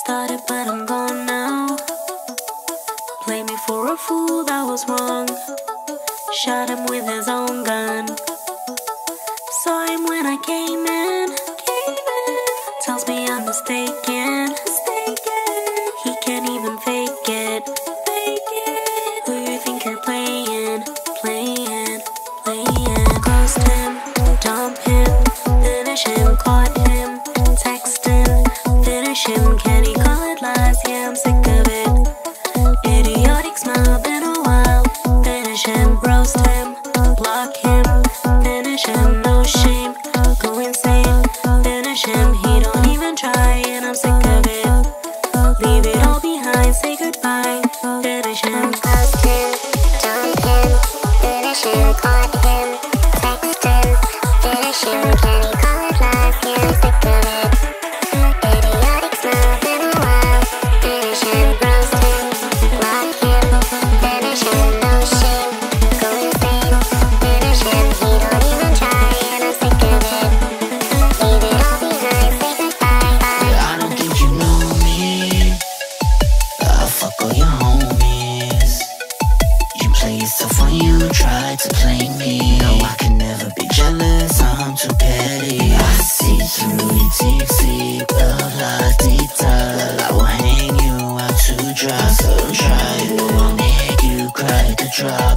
started, but I'm gone now. Play me for a fool, that was wrong. Shot him with his own gun. Saw him when I came in. Tells me I'm mistaken. He can't even fake it. Who you think you're playing? Closed him, dump him, finish him, caught him, text him, finish him. Can he call it lies? Yeah, I'm sick of it. Idiotic smile, been a while. Finish him, roast him, block him, finish him, no shame, go insane. Finish him, he don't even try, and I'm sick of it. Leave it all behind, say goodbye. Finish him, Closed him, dump him, finish him, caught him, text him, finish him. Can he call it life? Yeah, I'm sick of it. Idiotic smile, been a while. Finish him, roast him, block him, finish him, no shame, go insane. Finish him, he don't even try, and I'm sick of it. Leave it all behind, say goodbye. I don't think you know me. I fuck all your homies. You play it tough when you try to play me. No, I can never be jealous, I'm too petty. I see through your deep sea, la-la-dee-da. I will hang you out to dry, so try. It won't make you cry to drop.